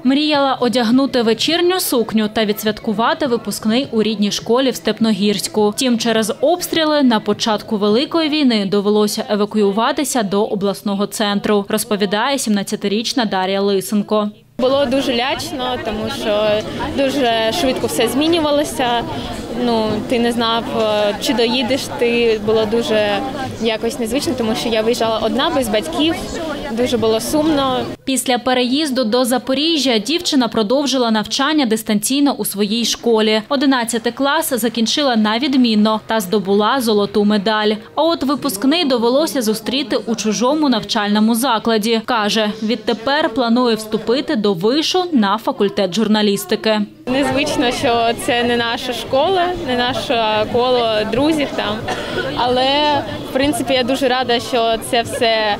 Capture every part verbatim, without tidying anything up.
Мріяла одягнути вечірню сукню та відсвяткувати випускний у рідній школі в Степногірську. Втім, через обстріли на початку Великої війни довелося евакуюватися до обласного центру, розповідає сімнадцятирічна Дар'я Лисенко. Було дуже лячно, тому що дуже швидко все змінювалося. Ну, ти не знав, чи доїдеш ти. Було дуже якось незвично, тому що я виїжджала одна, без батьків. Дуже було сумно. Після переїзду до Запоріжжя дівчина продовжила навчання дистанційно у своїй школі. одинадцятий клас закінчила на відмінно та здобула золоту медаль. А от випускний довелося зустріти у чужому навчальному закладі. Каже, відтепер планує вступити до вишу на факультет журналістики. Незвично, що це не наша школа, не наше коло друзів там. Але, в принципі, я дуже рада, що це все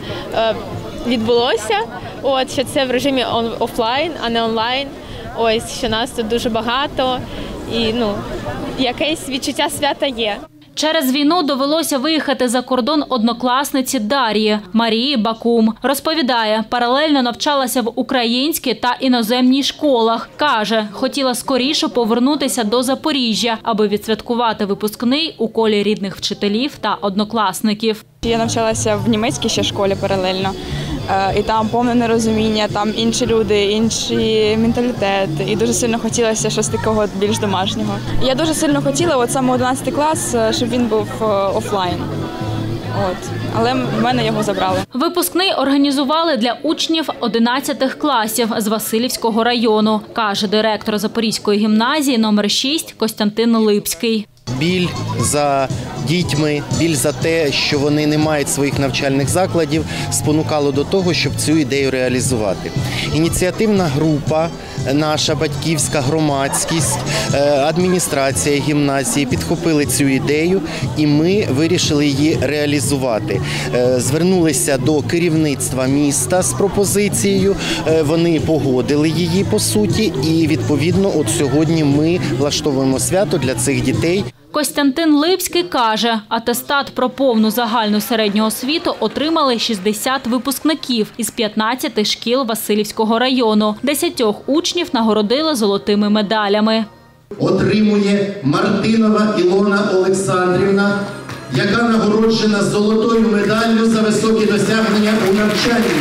відбулося, от, що це в режимі офлайн, а не онлайн. Ось, що нас тут дуже багато і, ну, якесь відчуття свята є. Через війну довелося виїхати за кордон однокласниці Дар'ї Марії Бакум. Розповідає, паралельно навчалася в українській та іноземній школах. Каже, хотіла скоріше повернутися до Запоріжжя, аби відсвяткувати випускний у колі рідних вчителів та однокласників. Я навчалася в німецькій ще школі паралельно. І там повне нерозуміння, там інші люди, інший менталітет. І дуже сильно хотілося щось такого більш домашнього. Я дуже сильно хотіла, от саме одинадцятий клас, щоб він був офлайн. От. Але в мене його забрали. Випускний організували для учнів одинадцятих класів з Василівського району, каже директор Запорізької гімназії номер шість Костянтин Липський. Біль за дітьми, біль за те, що вони не мають своїх навчальних закладів, спонукало до того, щоб цю ідею реалізувати. Ініціативна група, наша батьківська громадськість, адміністрація гімназії підхопили цю ідею і ми вирішили її реалізувати. Звернулися до керівництва міста з пропозицією, вони погодили її по суті і відповідно от сьогодні ми влаштовуємо свято для цих дітей. Костянтин Липський каже, атестат про повну загальну середню освіту отримали шістдесят випускників із п'ятнадцяти шкіл Василівського району. Десятьох учнів нагородили золотими медалями. Отримує Мартинова Ілона Олександрівна, яка нагороджена золотою медаллю за високі досягнення у навчанні.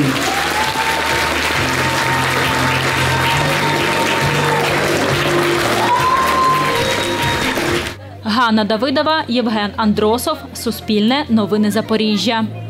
Ганна Давидова, Євген Андросов, Суспільне, Новини Запоріжжя.